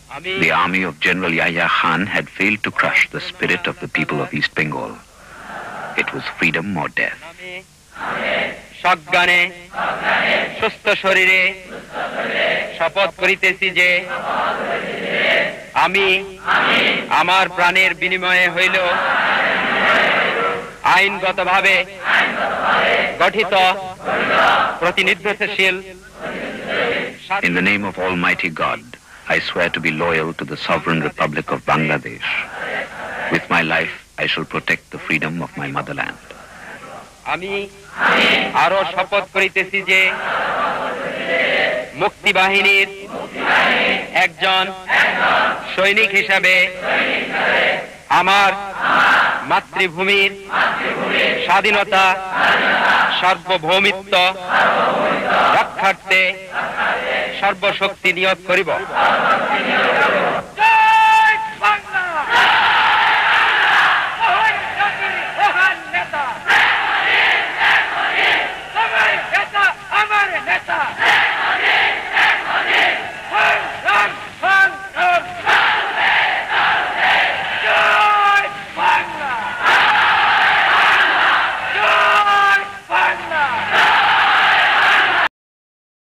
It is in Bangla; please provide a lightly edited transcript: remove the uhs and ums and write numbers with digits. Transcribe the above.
The army of General Yahya Khan had failed to crush the spirit of the people of East Bengal. It was freedom or death. সজ্ঞানে সুস্থ শরীরে শপথ করিতেছি যে আমি আমার প্রাণের বিনিময়ে হইল আইনগতভাবে গঠিত প্রতিনিধিত্বশীল In the name of Almighty God, I swear to be loyal to the sovereign Republic of Bangladesh. With my life, I shall protect the freedom of my motherland. আমি আরো শপথ করিতেছি যে মুক্তি বাহিনীর একজন সৈনিক হিসাবে আমার মাতৃভূমির স্বাধীনতা সার্বভৌমিত্ব রক্ষার্থে সর্বশক্তি নিয়োগ করিব।